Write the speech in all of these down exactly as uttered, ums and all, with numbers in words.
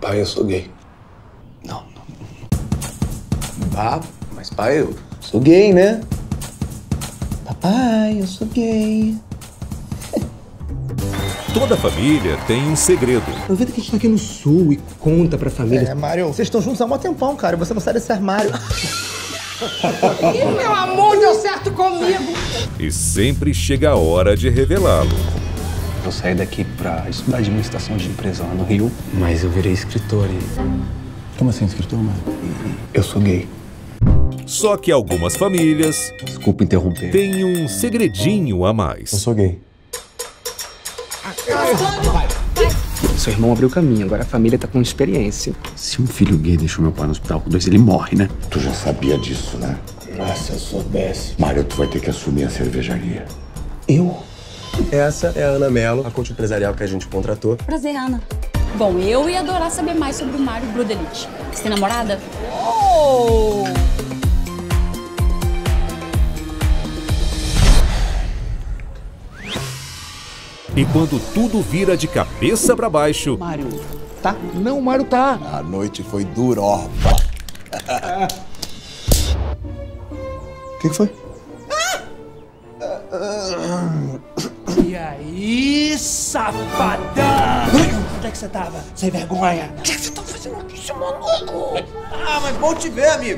Pai, eu sou gay. Não, não. Ah, mas pai, eu sou gay, né? Papai, eu sou gay. Toda família tem um segredo. Aproveita que a gente tá aqui no sul e conta pra família. É, Mário, vocês estão juntos há mó tempão, cara. Você não sai desse armário. Ih, meu amor, deu certo comigo. E sempre chega a hora de revelá-lo. Eu saí daqui pra estudar administração de empresa lá no Rio. Mas eu virei escritor e... Como assim, escritor, mano? Eu sou gay. Só que algumas famílias Desculpa interromper. têm um segredinho a mais. Eu sou gay. Seu irmão abriu caminho, agora a família tá com experiência. Se um filho gay deixou meu pai no hospital com dois, ele morre, né? Tu já sabia disso, né? Nossa, se eu soubesse. Mário, tu vai ter que assumir a cervejaria. Eu? Essa é a Ana Mello, a coach empresarial que a gente contratou. Prazer, Ana. Bom, eu ia adorar saber mais sobre o Mário Brudelich. Você tem namorada? Oh! E quando tudo vira de cabeça pra baixo... Mário, tá? Não, Mário tá. A noite foi durorba. O que, que foi? E aí, safadão? Onde é que você tava? Sem vergonha. O que você tá fazendo aqui, seu maluco? Ah, mas bom te ver, amigo.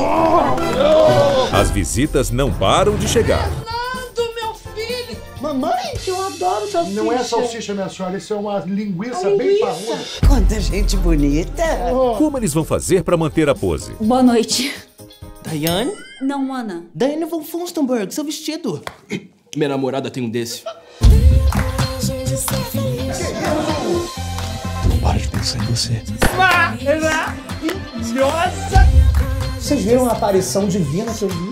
As visitas não param de chegar. Fernando, meu filho. Mamãe, eu adoro salsicha. Não é salsicha, minha senhora, isso é uma linguiça, bem parruda. Quanta gente bonita. Como eles vão fazer pra manter a pose? Boa noite. Diane? Não, Ana. Diane von Funstenberg, seu vestido. Minha namorada tem um desse. Não para de pensar em você. Maravilhosa. Vocês viram a aparição divina que eu vi?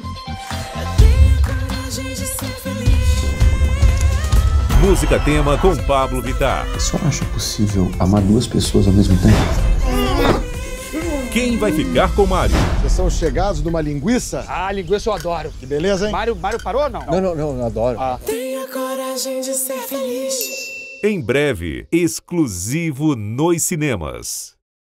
Música tema com Pablo Vittar. A senhora acha possível amar duas pessoas ao mesmo tempo? Quem vai ficar com Mário? Vocês são chegados numa linguiça? Ah, linguiça eu adoro. Que beleza, hein? Mário, Mário parou ou não? Não, não, não, eu adoro. Ah. Tenha coragem de ser feliz. Em breve, exclusivo nos cinemas.